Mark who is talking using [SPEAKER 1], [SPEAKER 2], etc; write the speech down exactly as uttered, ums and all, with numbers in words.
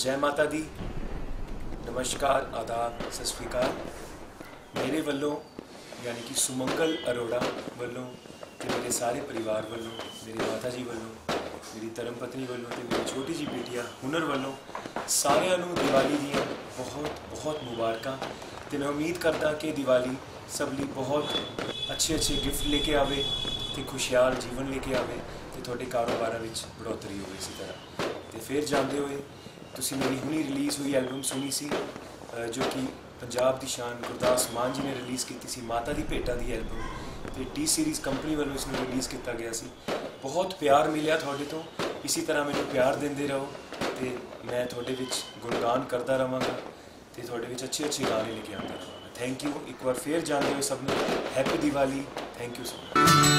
[SPEAKER 1] जय माता दी, नमस्कार, आदाब, सत श्री अकाल। मेरे वालों यानी कि सुमंगल अरोड़ा वालों ते मेरे सारे परिवार वालों, मेरी माता जी वालों, मेरी धर्म पत्नी वालों ते मेरी छोटी जी बेटिया हुनर वालों सारिਆਂ ਨੂੰ दिवाली ਦੀਆਂ बहुत बहुत मुबारकां। ਤੇ मैं उम्मीद करदा कि दिवाली सब ਲਈ बहुत अच्छे अच्छे गिफ्ट लेके आवे ਤੇ खुशहाल जीवन लेके आवे ਤੇ ਤੁਹਾਡੇ ਕਾਰੋਬਾਰਾਂ ਵਿੱਚ बढ़ोतरी ਹੋਵੇ। इसी तरह ਤੇ ਫਿਰ ਜਾਂਦੇ ਹੋਏ ਤੁਸੀਂ ਮੇਰੀ ਹੁਣੀ ਰਿਲੀਜ਼ ਹੋਈ ਐਲਬਮ ਸੁਣੀ ਸੀ ਜੋ ਕਿ ਪੰਜਾਬ ਦੀ ਸ਼ਾਨ ਗੁਰਦਾਸ ਮਾਨ ਜੀ ਨੇ ਰਿਲੀਜ਼ ਕੀਤੀ ਸੀ, ਮਾਤਾ ਦੀ ਭੇਟਾ ਦੀ ਐਲਬਮ, ਤੇ ਟੀ ਸੀਰੀਜ਼ ਕੰਪਨੀ ਵੱਲੋਂ ਇਸ ਨੂੰ ਰਿਲੀਜ਼ ਕੀਤਾ ਗਿਆ ਸੀ। ਬਹੁਤ ਪਿਆਰ ਮਿਲਿਆ ਤੁਹਾਡੇ ਤੋਂ, ਇਸੇ ਤਰ੍ਹਾਂ ਮੈਨੂੰ ਪਿਆਰ ਦਿੰਦੇ ਰਹੋ ਤੇ ਮੈਂ ਤੁਹਾਡੇ ਵਿੱਚ ਗੁਣਗਾਨ ਕਰਦਾ ਰਹਾਂਗਾ ਤੇ ਤੁਹਾਡੇ ਵਿੱਚ ਅੱਛੇ ਅੱਛੇ ਗਾਣੇ ਲੈ ਕੇ ਆਉਂਦਾ ਰਹਾਂਗਾ। Thank you. ਇੱਕ ਵਾਰ ਫਿਰ ਜਾਂਦੇ ਹੋਏ ਸਭ ਨੂੰ happy Diwali. Thank you so much.